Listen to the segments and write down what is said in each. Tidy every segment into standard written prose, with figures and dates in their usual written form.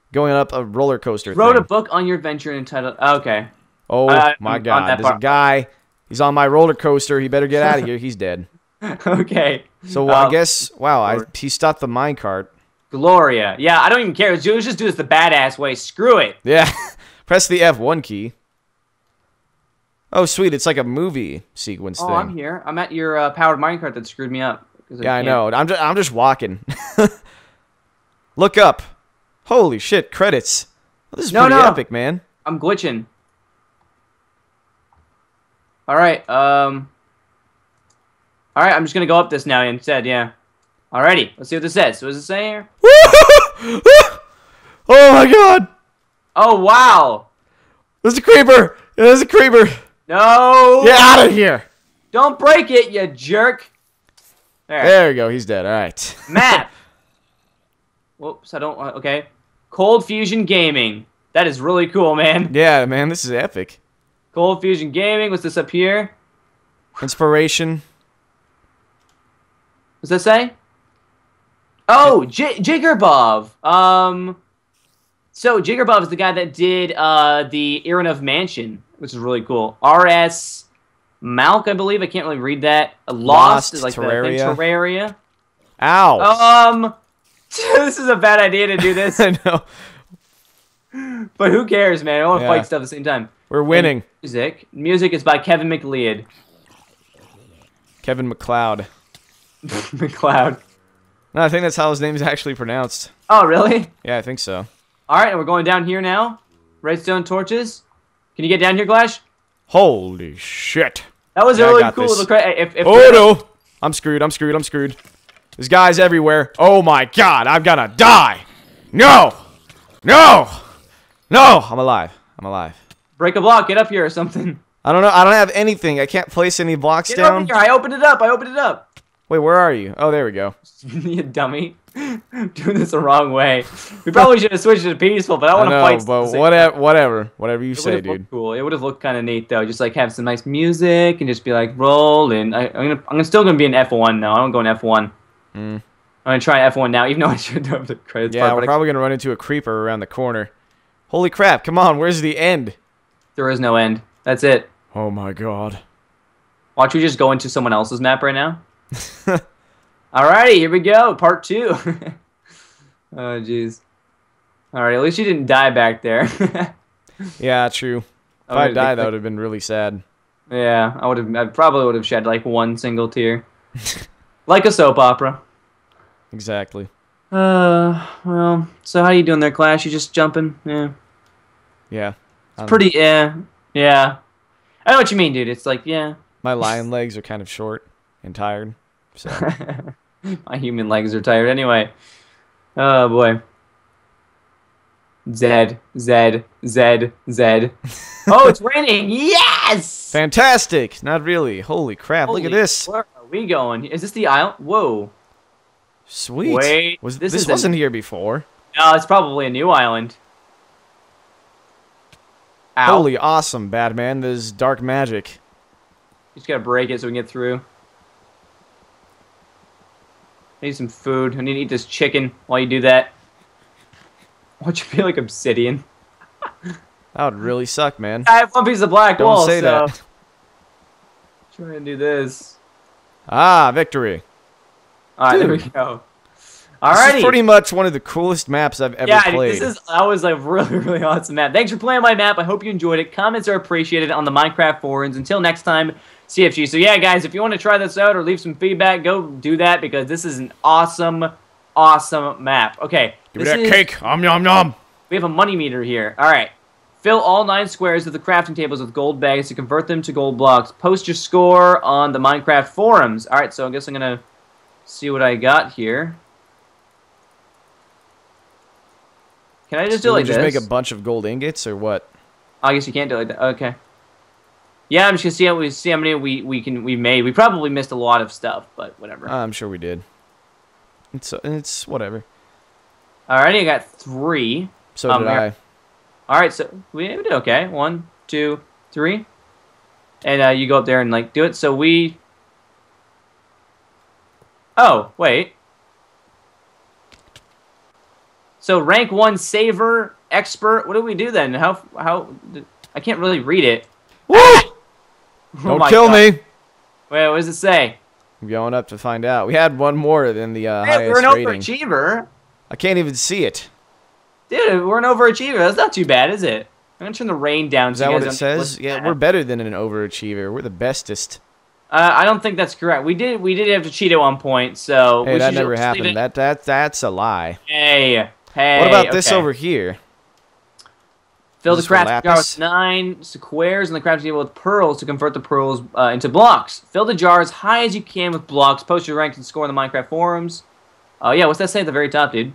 going up a roller coaster Wrote a thing. book on your adventure entitled. Okay. Oh my I'm on God! that There's a part. guy. He's on my roller coaster. He better get out of here. He's dead. Okay. So I guess wow. He stopped the minecart. Gloria. Yeah, I don't even care. Let's just do this the badass way. Screw it. Yeah. Press the F1 key. Oh sweet, it's like a movie sequence Oh, thing. I'm here. I'm at your powered minecart that screwed me up. Yeah, I know. I'm just walking. Look up. Holy shit, credits. Well, this is pretty epic, man. I'm glitching. All right. All right. I'm just gonna go up this now instead. Yeah. Alrighty. Let's see what this says. What does it say here? Oh my God! Oh wow. There's a creeper. There's a creeper. No. Get out of here. Don't break it, you jerk. There we go. He's dead. All right. Map. Whoops. I don't. Okay. Cold Fusion Gaming. That is really cool, man. Yeah, man. This is epic. Cold Fusion Gaming. What's this up here? Inspiration. What's that say? Oh, Jiggerbov. So Jiggerbov is the guy that did the Irinov Mansion, which is really cool. R.S. Malk, I believe. I can't really read that. Lost is like Terraria. the Terraria. Ow. This is a bad idea to do this. I know. But who cares, man? I want to Yeah. fight stuff at the same time. We're winning. And music is by Kevin McLeod. Kevin McLeod. McLeod. No, I think that's how his name is actually pronounced. Oh, really? Yeah, I think so. All right, and we're going down here now. Redstone torches. Can you get down here, Glash? Holy shit. That was Yeah, a I really got cool this. little if Oh no! I'm screwed. I'm screwed. I'm screwed. There's guys everywhere. Oh my God! I'm gonna die. No! No! No! I'm alive. I'm alive. Break a block. Get up here or something. I don't know. I don't have anything. I can't place any blocks Get down. over here. I opened it up. I opened it up. Wait, where are you? Oh, there we go. You dummy. Doing this the wrong way. We probably should have switched it to peaceful, but I I want to know, fight. but whatever you say, dude. Cool. It would have looked kind of neat though. Just like have some nice music and just be like rolling. I'm still gonna be in F1 now. I don't go in F1. I'm gonna try F1 now, even though I should have the credits. Yeah, part, we're probably gonna run into a creeper around the corner. Holy crap! Come on, where's the end? there is no end. That's it. Oh my God. Watch we just go into someone else's map right now. Alrighty, here we go. Part 2. Oh, jeez. Alright, at least you didn't die back there. Yeah, true. If I died, that would have been really sad. Yeah, I probably would have shed like one single tear. Like a soap opera. Exactly. Well, so how you doing there, Clash? You just jumping? Yeah. Yeah. Pretty, yeah. Yeah. I know what you mean, dude. It's like, yeah. My lion legs are kind of short and tired. So. My human legs are tired anyway. Oh, boy. Zed. Oh, it's raining. Yes! Fantastic! Not really. Holy crap, look at this. Where are we going? Is this the island? Whoa. Sweet. Wait, This wasn't here before. No, it's probably a new island. Ow. Holy awesome, Batman. There's dark magic. Just gotta break it so we can get through. I need some food. I need to eat this chicken while you do that. Why'd you feel like obsidian? That would really suck, man. I have one piece of black Don't wool, say so... that. Try and do this. Ah, victory. Alright, there we go. This Alrighty. is pretty much one of the coolest maps I've ever played. That was a really awesome map. Thanks for playing my map. I hope you enjoyed it. Comments are appreciated on the Minecraft forums. Until next time, CFG. So yeah, guys, if you want to try this out or leave some feedback, go do that because this is an awesome map. Okay. Give me that cake. Nom nom. We have a money meter here. Alright. Fill all 9 squares of the crafting tables with gold bags to convert them to gold blocks. Post your score on the Minecraft forums. Alright, so I guess I'm going to see what I got here. Can I just do it like this? Just make a bunch of gold ingots or what? Oh, I guess you can't do it like that. Okay. Yeah, I'm just gonna see how many we made. We probably missed a lot of stuff, but whatever. I'm sure we did. It's whatever. Alrighty, I got 3. So did I. Alright, so we did okay. 1, 2, 3. And you go up there and like do it. So we. Oh wait. So rank 1 saver expert. What do we do then? How I can't really read it. Woo! Oh Don't my kill God. me. Wait, what does it say? I'm going up to find out. We had one more than the Hey, highest we're an rating. overachiever. I can't even see it. Dude, we're an overachiever. That's not too bad, is it? I'm gonna turn the rain down. Is so that you what guys it don't says? listen to Yeah, that. we're better than an overachiever. We're the bestest. I don't think that's correct. We did have to cheat at one point, so Hey, we that should never just leave happened. it. That's a lie. Hey. What about this okay. over here? Fill Is the this for crafting jar lapis? with 9 squares and the crafting table with pearls to convert the pearls into blocks. Fill the jar as high as you can with blocks. Post your rank and score in the Minecraft forums. Oh yeah, what's that say at the very top, dude?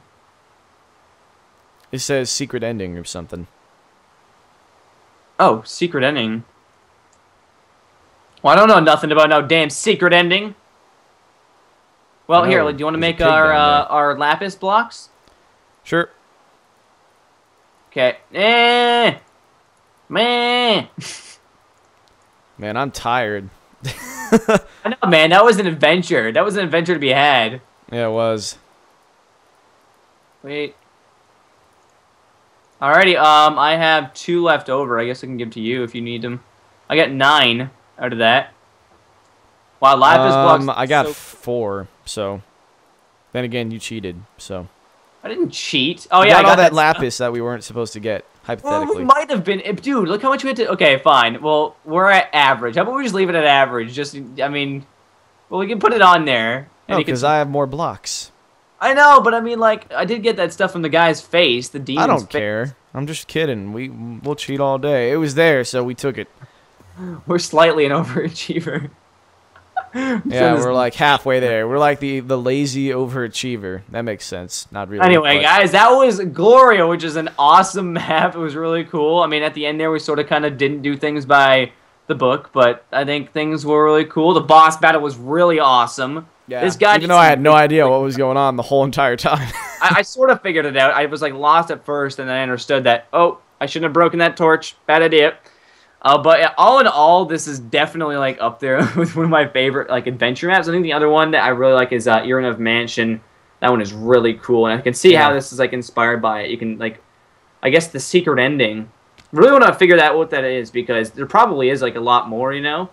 It says secret ending or something. Oh, secret ending. Well, I don't know nothing about no damn secret ending. Well, I here, know, do you want to there's a make pig down there. our lapis blocks? Sure. Okay. Man. Man, I'm tired. I know, man. That was an adventure. That was an adventure to be had. Yeah, it was. Wait. Alrighty, I have 2 left over. I guess I can give to you if you need them. I got 9 out of that. Wow, lapis blocks. I got so- 4, so. Then again, you cheated, so. I didn't cheat. Oh You yeah, I got all that stuff. lapis that we weren't supposed to get, Well, hypothetically. we might have been. Dude, look how much we had to. Okay, fine. Well, we're at average. How about we just leave it at average? Just, I mean, well, we can put it on there. No, you can- because I have more blocks. I know, but I mean, like, I did get that stuff from the guy's face, the demon's I don't face. care. I'm just kidding. We'll cheat all day. It was there, so we took it. We're slightly an overachiever. Yeah, we're like halfway there. We're like the lazy overachiever. That makes sense. Not really. Anyway, but- guys, that was Gloria, which is an awesome map. It was really cool. I mean, at the end there, we sort of kind of didn't do things by the book, but I think things were really cool. The boss battle was really awesome. Yeah, This guy even though I had no idea what was going on the whole entire time. I sort of figured it out. I was like lost at first, and then I understood that, oh, I shouldn't have broken that torch. Bad idea. But all in all, this is definitely like up there with one of my favorite like adventure maps. I think the other one that I really like is Ironov Mansion. That one is really cool, and I can see how this is like inspired by it. You can like, I guess the secret ending. Really want to figure out what that is because there probably is like a lot more, you know.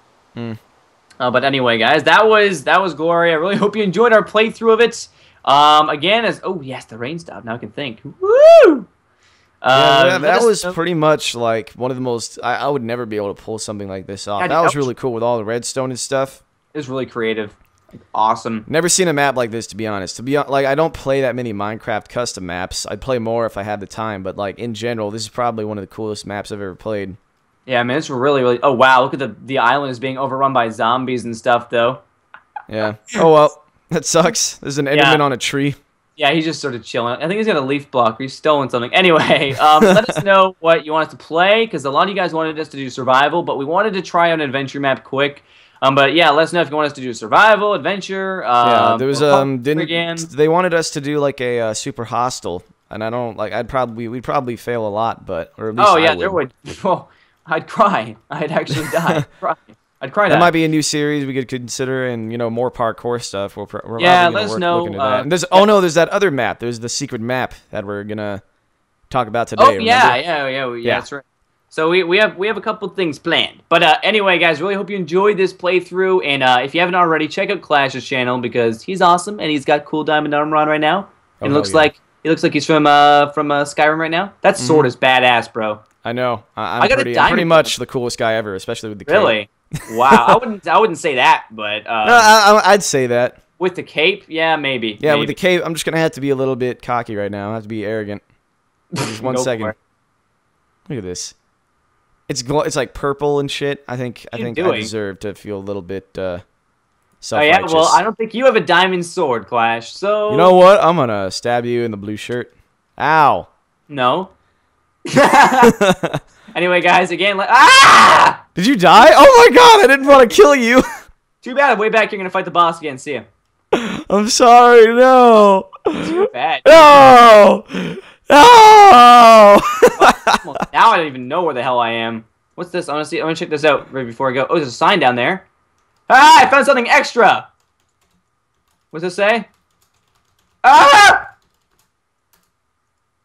But anyway, guys, that was Gloria. I really hope you enjoyed our playthrough of it. Again, oh yes, the rain stopped. Now I can think. Woo! Yeah, that let us was know- pretty much like one of the most. I would never be able to pull something like this off. Yeah, That dude, was that was- really cool with all the redstone and stuff. It was really creative, like, awesome. Never seen a map like this, to be honest. Like, I don't play that many Minecraft custom maps. I'd play more if I had the time, but like in general, this is probably one of the coolest maps I've ever played. Yeah, man, it's really, really. Oh wow, look at the island is being overrun by zombies and stuff, though. Yeah. Oh well, that sucks. There's an Enderman on a tree. Yeah, he's just sort of chilling. I think he's got a leaf block. Or he's stolen something. Anyway, let us know what you want us to play, because a lot of you guys wanted us to do survival, but we wanted to try an adventure map quick. But yeah, let us know if you want us to do survival, adventure. Yeah, there was or parkour again. they wanted us to do like a super hostile, and I don't like. We'd probably fail a lot, but or at least Oh yeah, I there would. Well, I'd cry. I'd actually die. I'd cry. That That might be a new series we could consider, and more parkour stuff. We're probably Yeah, gonna let us work know, looking into that. And there's there's that other map. There's the secret map that we're gonna talk about today. Oh remember? yeah, that's right. So we have a couple things planned. But anyway, guys, really hope you enjoyed this playthrough. And if you haven't already, check out Clash's channel because he's awesome and he's got cool diamond armor on right now. Oh, And hell yeah. he looks like he's from Skyrim right now. That sword is badass, bro. I know. I got a I'm pretty diamond much the coolest guy ever, especially with the cape. Really? Wow. I wouldn't say that, but No, I'd say that. with the cape, yeah, maybe. Yeah, maybe. with the cape, I'm just gonna have to be a little bit cocky right now. I have to be arrogant. Just one Go for second. it. Look at this. It's like purple and shit. I think I doing? deserve to feel a little bit Oh self-righteous. yeah, well, I don't think you have a diamond sword, Clash. So You know what? I'm gonna stab you in the blue shirt. Ow. No. Anyway, guys, again, ah! Did you die? Oh my god, I didn't want to kill you. Too bad. Way back, you're gonna fight the boss again. See ya. I'm sorry. No. Too bad. No. No. Well, now I don't even know where the hell I am. What's this? I want to check this out right before I go. Oh, there's a sign down there. Ah! I found something extra. What's this say? Ah!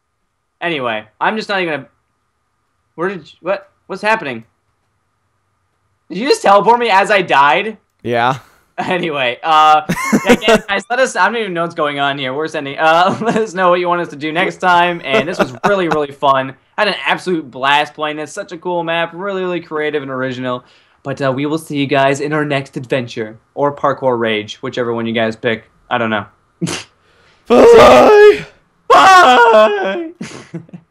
Anyway, I'm just not even gonna... What's happening? Did you just teleport me as I died? Yeah. Anyway, again, guys, I don't even know what's going on here. We're sending, let us know what you want us to do next time. And this was really, really fun. I had an absolute blast playing this. Such a cool map. Really, really creative and original. But we will see you guys in our next adventure. Or Parkour Rage, whichever one you guys pick. I don't know. Bye! Bye!